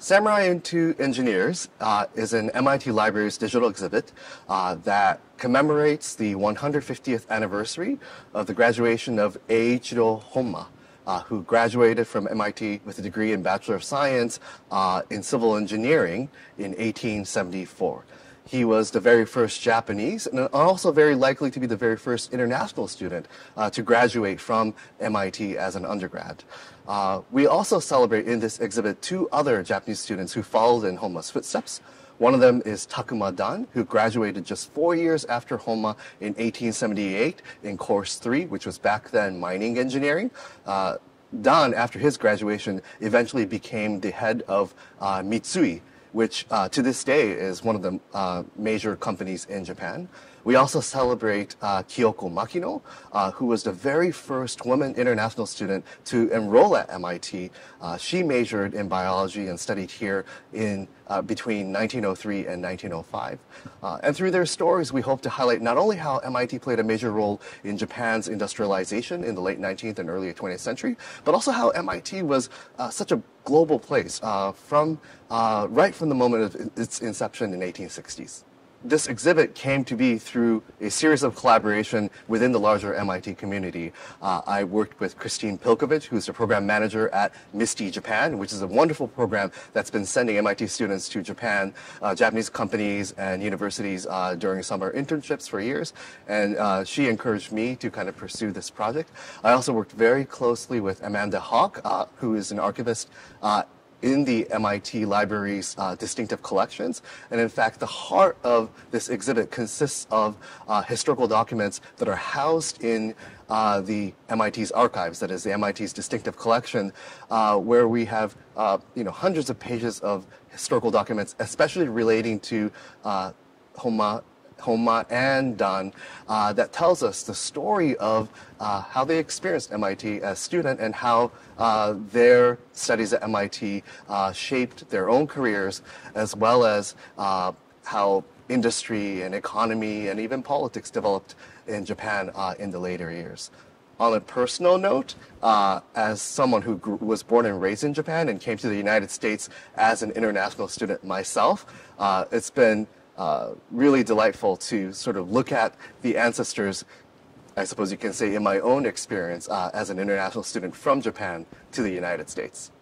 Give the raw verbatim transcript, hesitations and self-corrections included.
Samurai into Engineers uh, is an M I T Library's digital exhibit uh, that commemorates the one hundred fiftieth anniversary of the graduation of Eiichirō Honma, uh, who graduated from M I T with a degree in Bachelor of Science uh, in Civil Engineering in eighteen seventy-four. He was the very first Japanese and also very likely to be the very first international student uh, to graduate from M I T as an undergrad. Uh, we also celebrate in this exhibit two other Japanese students who followed in Honma's footsteps. One of them is Takuma Dan, who graduated just four years after Honma in eighteen seventy-eight in course three, which was back then mining engineering. Uh, Dan, after his graduation, eventually became the head of uh, Mitsui, which uh, to this day is one of the uh, major companies in Japan. We also celebrate uh, Kyoko Makino, uh, who was the very first woman international student to enroll at M I T. Uh, she majored in biology and studied here in uh, between nineteen oh three and nineteen oh five. Uh, and through their stories, we hope to highlight not only how M I T played a major role in Japan's industrialization in the late nineteenth and early twentieth century, but also how M I T was uh, such a global place uh, from uh, right from the moment of its inception in eighteen sixties. This exhibit came to be through a series of collaboration within the larger M I T community. Uh, I worked with Christine Pilkovich, who's the program manager at MISTI Japan, which is a wonderful program that's been sending M I T students to Japan, uh, Japanese companies and universities uh, during summer internships for years. And uh, she encouraged me to kind of pursue this project. I also worked very closely with Amanda Hawk, uh, who is an archivist uh, in the M I T Library's uh, distinctive collections. And in fact, the heart of this exhibit consists of uh, historical documents that are housed in uh, the M I T's archives, that is the M I T's distinctive collection, uh, where we have uh, you know, hundreds of pages of historical documents, especially relating to uh, Honma Honma and Dan, uh, that tells us the story of uh, how they experienced M I T as student and how uh, their studies at M I T uh, shaped their own careers, as well as uh, how industry and economy and even politics developed in Japan uh, in the later years. On a personal note, uh, as someone who grew, was born and raised in Japan and came to the United States as an international student myself, uh, it's been Uh, really delightful to sort of look at the ancestors, I suppose you can say, in my own experience uh, as an international student from Japan to the United States.